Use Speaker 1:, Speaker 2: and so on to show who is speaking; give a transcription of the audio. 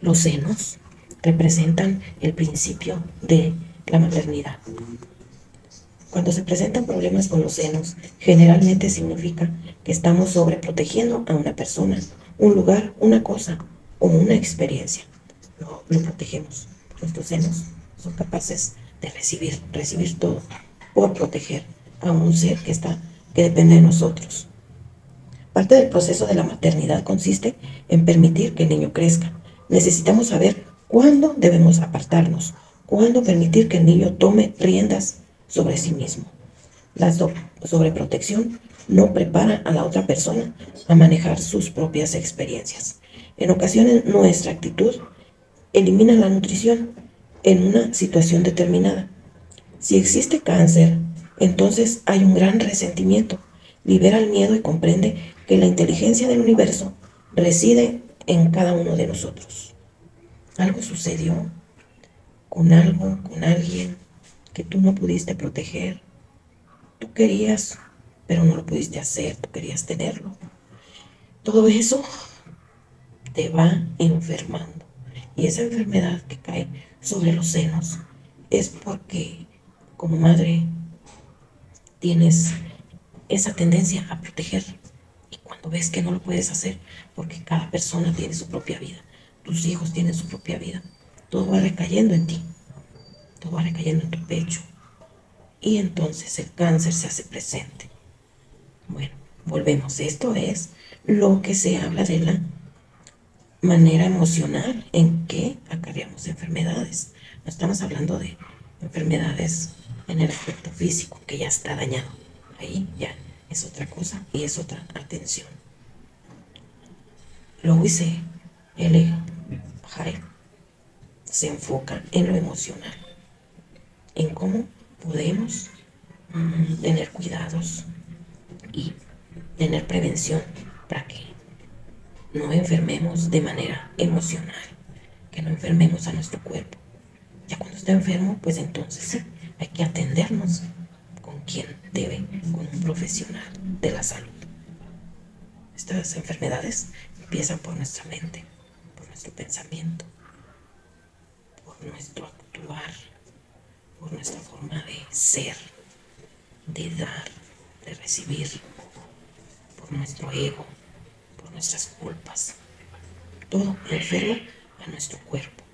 Speaker 1: Los senos representan el principio de la maternidad. Cuando se presentan problemas con los senos, generalmente significa que estamos sobreprotegiendo a una persona, un lugar, una cosa o una experiencia. Lo protegemos. Nuestros senos son capaces de recibir todo por proteger a un ser que depende de nosotros. Parte del proceso de la maternidad consiste en permitir que el niño crezca. Necesitamos saber cuándo debemos apartarnos, cuándo permitir que el niño tome riendas sobre sí mismo. La sobreprotección no prepara a la otra persona a manejar sus propias experiencias. En ocasiones, nuestra actitud elimina la nutrición en una situación determinada. Si existe cáncer, entonces hay un gran resentimiento. Libera el miedo y comprende que la inteligencia del universo reside en cada uno de nosotros. Algo sucedió con algo, con alguien que tú no pudiste proteger. Tú querías, pero no lo pudiste hacer, tú querías tenerlo. Todo eso te va enfermando. Y esa enfermedad que cae sobre los senos es porque como madre tienes esa tendencia a proteger. Y cuando ves que no lo puedes hacer, porque cada persona tiene su propia vida, tus hijos tienen su propia vida, todo va recayendo en ti, todo va recayendo en tu pecho. Y entonces el cáncer se hace presente. Bueno, volvemos. Esto es lo que se habla de la manera emocional en que acarreamos enfermedades. No estamos hablando de enfermedades en el aspecto físico, que ya está dañado. Ahí ya es otra cosa y es otra atención. Louise L. Hay se enfoca en lo emocional, en cómo podemos tener cuidados y tener prevención para que no enfermemos de manera emocional, que no enfermemos a nuestro cuerpo. Ya cuando está enfermo, pues entonces sí, hay que atendernos con quien debe, con un profesional de la salud. Estas enfermedades empiezan por nuestra mente, por nuestro pensamiento, por nuestro actuar, por nuestra forma de ser, de dar, de recibir, por nuestro ego, por nuestras culpas. Todo enferma a nuestro cuerpo.